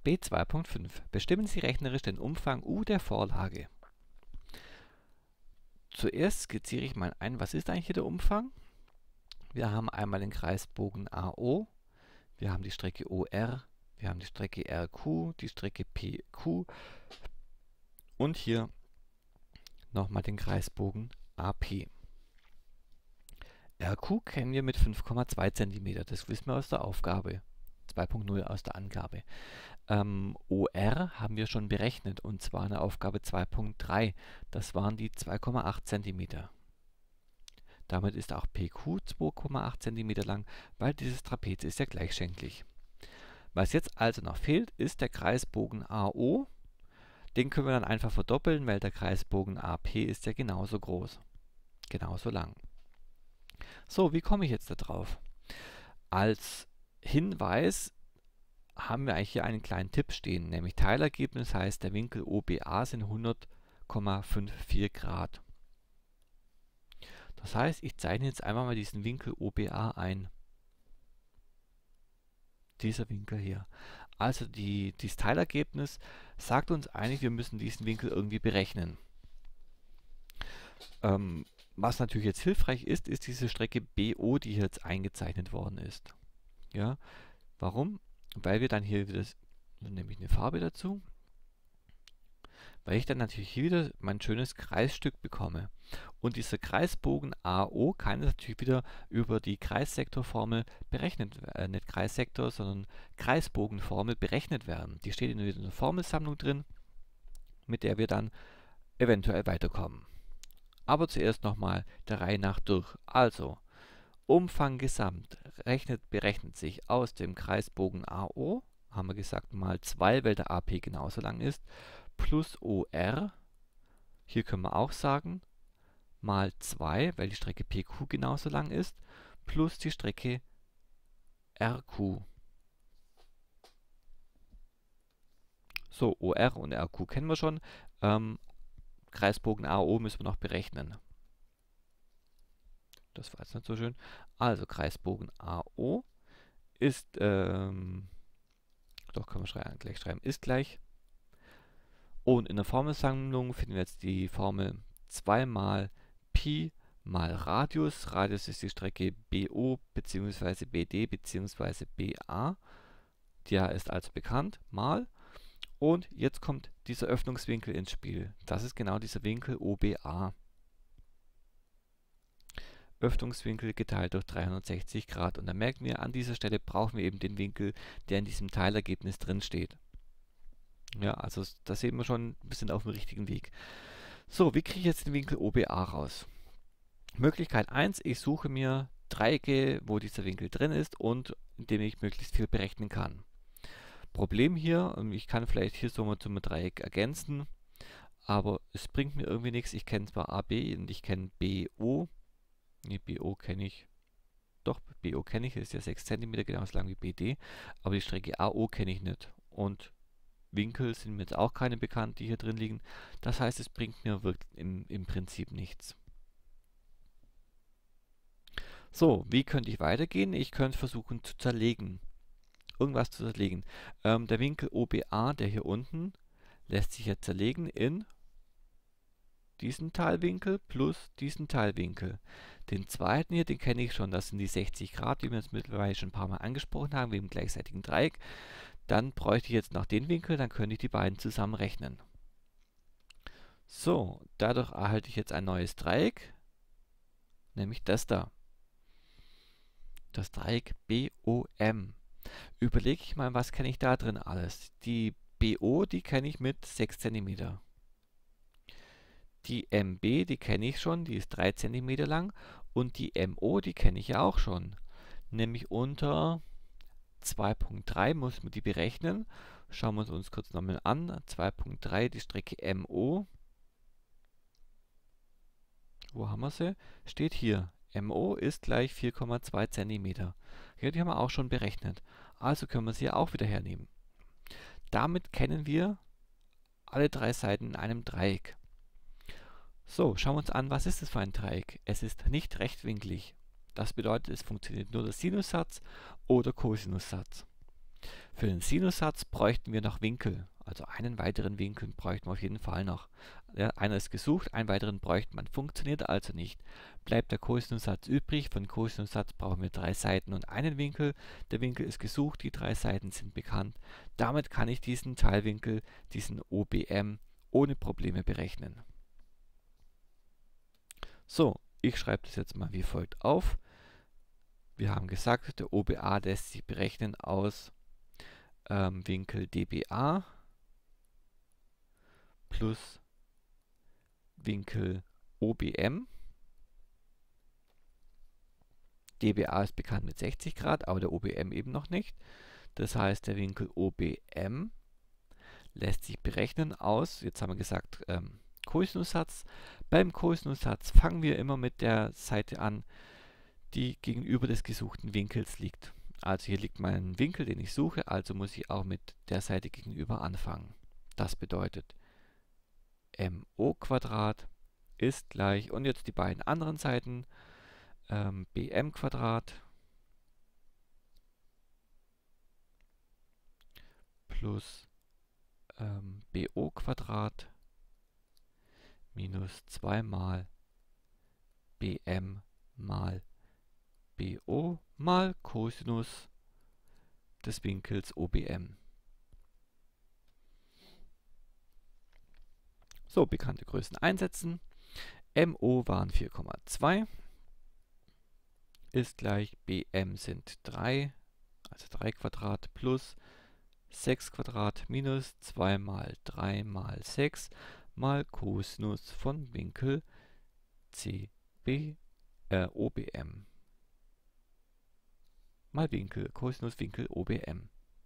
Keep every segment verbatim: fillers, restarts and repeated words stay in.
B zwei Punkt fünf. Bestimmen Sie rechnerisch den Umfang U der Vorlage. Zuerst skizziere ich mal ein, was ist eigentlich hier der Umfang? Wir haben einmal den Kreisbogen A O, wir haben die Strecke O R, wir haben die Strecke R Q, die Strecke P Q und hier nochmal den Kreisbogen A P. R Q kennen wir mit fünf Komma zwei Zentimeter, das wissen wir aus der Aufgabe, zwei Punkt null aus der Angabe. Ähm, O R haben wir schon berechnet und zwar in der Aufgabe zwei Punkt drei, das waren die zwei Komma acht Zentimeter. Damit ist auch P Q zwei Komma acht Zentimeter lang, weil dieses Trapez ist ja gleichschenklig. Was jetzt also noch fehlt, ist der Kreisbogen A O. Den können wir dann einfach verdoppeln, weil der Kreisbogen A P ist ja genauso groß, genauso lang. So, wie komme ich jetzt da drauf? Als Hinweis haben wir eigentlich hier einen kleinen Tipp stehen, nämlich Teilergebnis heißt, der Winkel O B A sind hundert Komma vierundfünfzig Grad. Das heißt, ich zeichne jetzt einfach mal diesen Winkel O B A ein. Dieser Winkel hier. Also die, dieses Teilergebnis sagt uns eigentlich, wir müssen diesen Winkel irgendwie berechnen. Ähm, was natürlich jetzt hilfreich ist, ist diese Strecke B O, die hier jetzt eingezeichnet worden ist. Ja, warum? Weil wir dann hier wieder, dann nehme ich eine Farbe dazu, weil ich dann natürlich hier wieder mein schönes Kreisstück bekomme. Und dieser Kreisbogen A O kann natürlich wieder über die Kreissektorformel berechnet, äh, nicht Kreissektor, sondern Kreisbogenformel berechnet werden. Die steht in der Formelsammlung drin, mit der wir dann eventuell weiterkommen. Aber zuerst nochmal der Reihe nach durch. Also, Umfang gesamt rechnet, berechnet sich aus dem Kreisbogen A O, haben wir gesagt, mal zwei, weil der A P genauso lang ist, plus O R, hier können wir auch sagen, mal zwei, weil die Strecke P Q genauso lang ist, plus die Strecke R Q. So, O R und R Q kennen wir schon. Ähm, Kreisbogen A O müssen wir noch berechnen. Das war jetzt nicht so schön. Also Kreisbogen A O ist, ähm, doch können wir schreiben, gleich schreiben, ist gleich. Und in der Formelsammlung finden wir jetzt die Formel zwei mal Pi mal Radius. Radius ist die Strecke B O bzw. B D bzw. B A. Der ist also bekannt, mal. Und jetzt kommt dieser Öffnungswinkel ins Spiel. Das ist genau dieser Winkel O B A. Öffnungswinkel geteilt durch dreihundertsechzig Grad. Und da merken wir, an dieser Stelle brauchen wir eben den Winkel, der in diesem Teilergebnis drin steht. Ja, also da sehen wir schon, wir sind auf dem richtigen Weg. So, wie kriege ich jetzt den Winkel O B A raus? Möglichkeit eins, ich suche mir Dreiecke, wo dieser Winkel drin ist und indem ich möglichst viel berechnen kann. Problem hier, ich kann vielleicht hier so mal zum Dreieck ergänzen, aber es bringt mir irgendwie nichts. Ich kenne zwar A B und ich kenne B O. Ne, B O kenne ich. Doch, B O kenne ich, ist ja sechs Zentimeter genauso lang wie B D, aber die Strecke A O kenne ich nicht. Und Winkel sind mir jetzt auch keine bekannt, die hier drin liegen. Das heißt, es bringt mir wirklich im, im Prinzip nichts. So, wie könnte ich weitergehen? Ich könnte versuchen zu zerlegen. Irgendwas zu zerlegen. Ähm, der Winkel O B A, der hier unten, lässt sich jetzt zerlegen in diesen Teilwinkel plus diesen Teilwinkel. Den zweiten hier, den kenne ich schon, das sind die sechzig Grad, die wir jetzt mittlerweile schon ein paar Mal angesprochen haben, wegen dem gleichseitigen Dreieck. Dann bräuchte ich jetzt noch den Winkel, dann könnte ich die beiden zusammenrechnen. So, dadurch erhalte ich jetzt ein neues Dreieck, nämlich das da. Das Dreieck B O M. Überlege ich mal, was kenne ich da drin alles? Die B O, die kenne ich mit sechs Zentimeter. Die M B, die kenne ich schon, die ist drei Zentimeter lang. Und die M O, die kenne ich ja auch schon. Nämlich unter zwei Punkt drei muss man die berechnen. Schauen wir uns uns kurz nochmal an. zwei Punkt drei, die Strecke M O. Wo haben wir sie? Steht hier. M O ist gleich vier Komma zwei Zentimeter. Ja, die haben wir auch schon berechnet. Also können wir sie auch wieder hernehmen. Damit kennen wir alle drei Seiten in einem Dreieck. So, schauen wir uns an, was ist das für ein Dreieck? Es ist nicht rechtwinklig. Das bedeutet, es funktioniert nur der Sinussatz oder Kosinussatz. Für den Sinussatz bräuchten wir noch Winkel. Also einen weiteren Winkel bräuchten wir auf jeden Fall noch. Ja, einer ist gesucht, einen weiteren bräuchte man. Funktioniert also nicht. Bleibt der Kosinussatz übrig. Von Kosinussatz brauchen wir drei Seiten und einen Winkel. Der Winkel ist gesucht, die drei Seiten sind bekannt. Damit kann ich diesen Teilwinkel, diesen O B M, ohne Probleme berechnen. So, ich schreibe das jetzt mal wie folgt auf. Wir haben gesagt, der O B A lässt sich berechnen aus ähm, Winkel D B A plus Winkel O B M. D B A ist bekannt mit sechzig Grad, aber der O B M eben noch nicht. Das heißt, der Winkel O B M lässt sich berechnen aus, jetzt haben wir gesagt, ähm, Kosinussatz. Beim Kosinussatz fangen wir immer mit der Seite an, die gegenüber des gesuchten Winkels liegt. Also hier liegt mein Winkel, den ich suche, also muss ich auch mit der Seite gegenüber anfangen. Das bedeutet mo Quadrat ist gleich, und jetzt die beiden anderen Seiten, ähm, bm Quadrat plus ähm, bo Quadrat minus zwei mal bm mal bo mal Cosinus des Winkels O B M. So, bekannte Größen einsetzen. Mo waren vier Komma zwei, ist gleich bm sind drei, also drei Quadrat plus sechs Quadrat minus zwei mal drei mal sechs mal Cosinus von Winkel C B, äh, O B M mal Winkel, Cosinus Winkel O B M.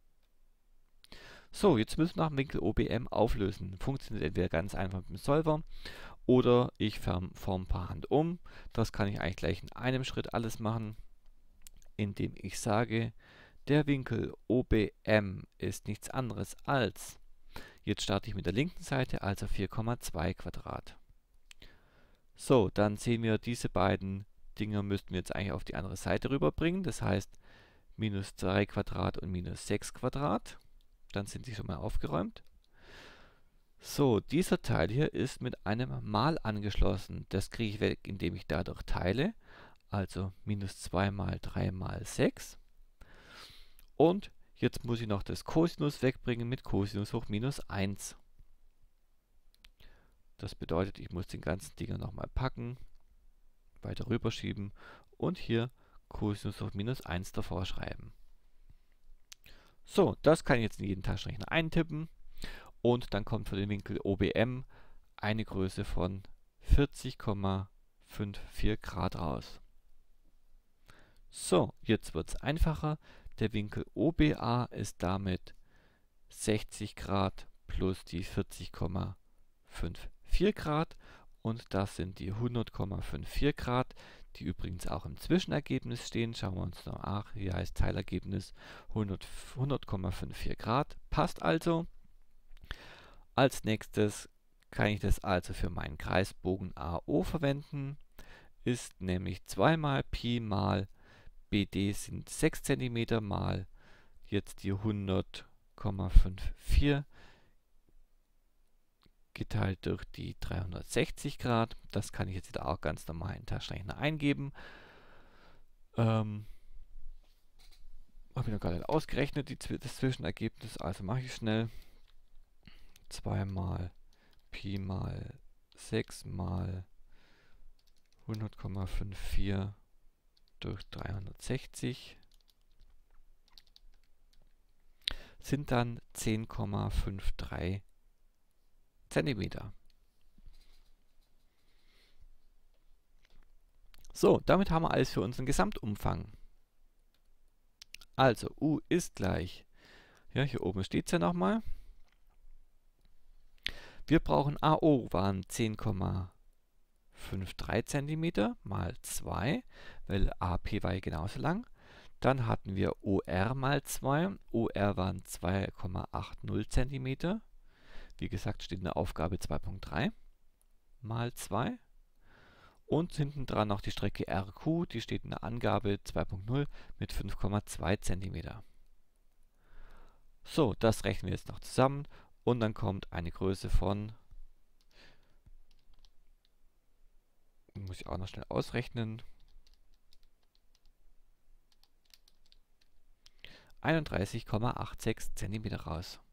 So, jetzt müssen wir nach dem Winkel O B M auflösen. Funktioniert entweder ganz einfach mit dem Solver oder ich forme per Hand um. Das kann ich eigentlich gleich in einem Schritt alles machen, indem ich sage, der Winkel O B M ist nichts anderes als, jetzt starte ich mit der linken Seite, also vier Komma zwei Quadrat. So, dann sehen wir, diese beiden Dinger müssten wir jetzt eigentlich auf die andere Seite rüberbringen. Das heißt, minus drei Quadrat und minus sechs Quadrat. Dann sind sie schon mal aufgeräumt. So, dieser Teil hier ist mit einem Mal angeschlossen. Das kriege ich weg, indem ich dadurch teile. Also minus zwei mal drei mal sechs. Und jetzt muss ich noch das Cosinus wegbringen mit Cosinus hoch minus eins. Das bedeutet, ich muss den ganzen Dinger nochmal packen, weiter rüberschieben und hier Cosinus hoch minus eins davor schreiben. So, das kann ich jetzt in jeden Taschenrechner eintippen und dann kommt für den Winkel O B M eine Größe von vierzig Komma vierundfünfzig Grad raus. So, jetzt wird es einfacher. Der Winkel O B A ist damit sechzig Grad plus die vierzig Komma vierundfünfzig Grad und das sind die hundert Komma vierundfünfzig Grad, die übrigens auch im Zwischenergebnis stehen. Schauen wir uns noch nach. Hier heißt Teilergebnis hundert Komma vierundfünfzig Grad. Passt also. Als nächstes kann ich das also für meinen Kreisbogen A O verwenden. Ist nämlich zwei mal Pi mal B D sind sechs Zentimeter mal jetzt die hundert Komma vierundfünfzig geteilt durch die dreihundertsechzig Grad. Das kann ich jetzt wieder auch ganz normal in den Taschenrechner eingeben. Ähm, habe ich noch gar nicht ausgerechnet, die, das Zwischenergebnis, also mache ich schnell. zwei mal Pi mal sechs mal hundert Komma vierundfünfzig durch dreihundertsechzig sind dann zehn Komma dreiundfünfzig Zentimeter. So, damit haben wir alles für unseren Gesamtumfang. Also, U ist gleich, ja, hier oben steht es ja nochmal. Wir brauchen A O waren zehn Komma dreiundfünfzig Zentimeter mal zwei, weil A P war ja genauso lang. Dann hatten wir O R mal zwei. O R waren zwei Komma achtzig Zentimeter. Wie gesagt, steht in der Aufgabe zwei Punkt drei mal zwei. Und hinten dran noch die Strecke R Q, die steht in der Angabe zwei Punkt null mit fünf Komma zwei Zentimeter. So, das rechnen wir jetzt noch zusammen und dann kommt eine Größe von, muss ich auch noch schnell ausrechnen, einunddreißig Komma sechsundachtzig Zentimeter raus.